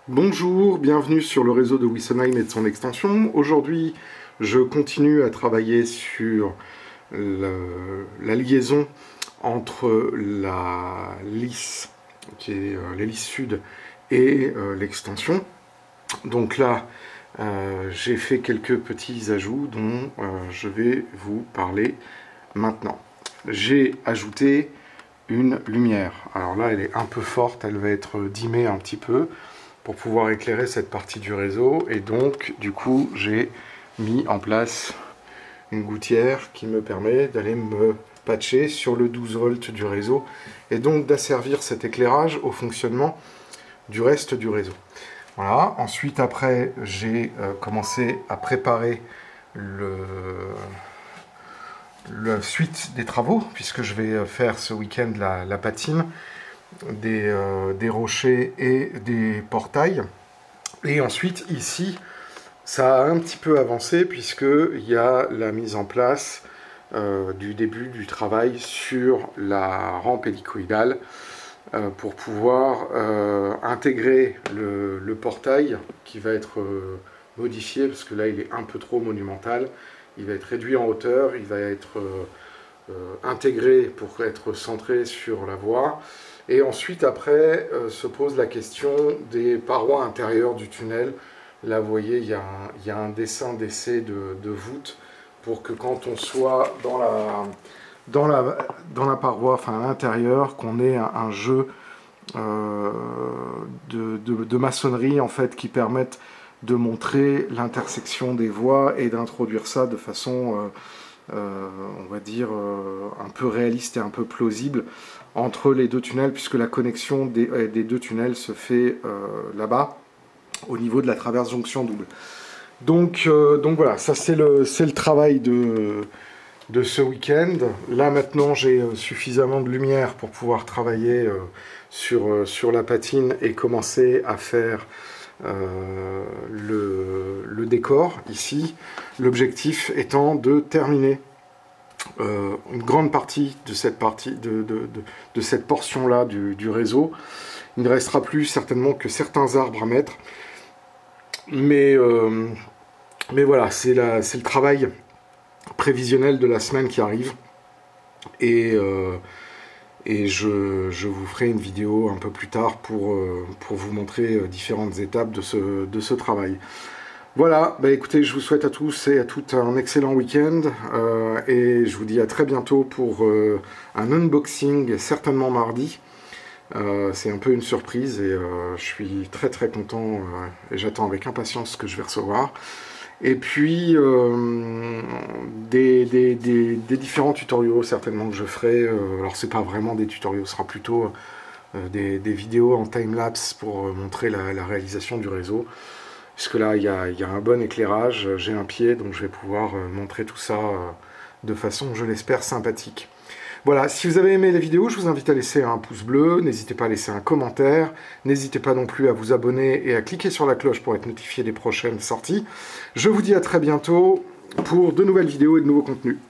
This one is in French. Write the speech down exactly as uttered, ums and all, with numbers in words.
Bonjour, bienvenue sur le réseau de Wissonheim et de son extension. Aujourd'hui, je continue à travailler sur le, la liaison entre la lisse, qui est euh, l'hélice sud, et euh, l'extension. Donc là, euh, j'ai fait quelques petits ajouts dont euh, je vais vous parler maintenant. J'ai ajouté une lumière. Alors là, elle est un peu forte, elle va être dimmée un petit peu pour pouvoir éclairer cette partie du réseau. Et donc, du coup, j'ai mis en place une gouttière qui me permet d'aller me patcher sur le douze volts du réseau et donc d'asservir cet éclairage au fonctionnement du reste du réseau. Voilà. Ensuite, après, j'ai euh, commencé à préparer le... la suite des travaux, puisque je vais faire ce week-end la, la patine, des, euh, des rochers et des portails. Et ensuite, ici, ça a un petit peu avancé, puisqu'il y a la mise en place euh, du début du travail sur la rampe hélicoïdale euh, pour pouvoir euh, intégrer le, le portail qui va être euh, modifié, parce que là, il est un peu trop monumental. Il va être réduit en hauteur, il va être euh, euh, intégré pour être centré sur la voie. Et ensuite, après, euh, se pose la question des parois intérieures du tunnel. Là, vous voyez, il y a un, il y a un dessin d'essai de, de voûte pour que quand on soit dans la, dans la, dans la paroi, enfin à l'intérieur, qu'on ait un, un jeu euh, de, de, de maçonnerie, en fait, qui permette de montrer l'intersection des voies et d'introduire ça de façon, euh, euh, on va dire, euh, un peu réaliste et un peu plausible entre les deux tunnels, puisque la connexion des, des deux tunnels se fait euh, là-bas, au niveau de la traverse jonction double. Donc, euh, donc voilà, ça c'est le, c'est le travail de, de ce week-end. Là maintenant, j'ai suffisamment de lumière pour pouvoir travailler euh, sur, euh, sur la patine et commencer à faire Euh, le, le décor ici, l'objectif étant de terminer euh, une grande partie de cette partie de, de, de, de cette portion là du, du réseau. Il ne restera plus certainement que certains arbres à mettre, mais, euh, mais voilà, c'est le travail prévisionnel de la semaine qui arrive, et euh, Et je, je vous ferai une vidéo un peu plus tard pour, euh, pour vous montrer différentes étapes de ce, de ce travail. Voilà, bah écoutez, je vous souhaite à tous et à toutes un excellent week-end. Euh, et je vous dis à très bientôt pour euh, un unboxing, certainement mardi. Euh, C'est un peu une surprise et euh, je suis très très content euh, et j'attends avec impatience ce que je vais recevoir. Et puis, euh, des, des, des, des différents tutoriaux certainement que je ferai. Euh, alors, c'est pas vraiment des tutoriaux, ce sera plutôt euh, des, des vidéos en time-lapse pour euh, montrer la, la réalisation du réseau. Puisque là, il y a, y a un bon éclairage, j'ai un pied, donc je vais pouvoir euh, montrer tout ça euh, de façon, je l'espère, sympathique. Voilà, si vous avez aimé la vidéo, je vous invite à laisser un pouce bleu, n'hésitez pas à laisser un commentaire, n'hésitez pas non plus à vous abonner et à cliquer sur la cloche pour être notifié des prochaines sorties. Je vous dis à très bientôt pour de nouvelles vidéos et de nouveaux contenus.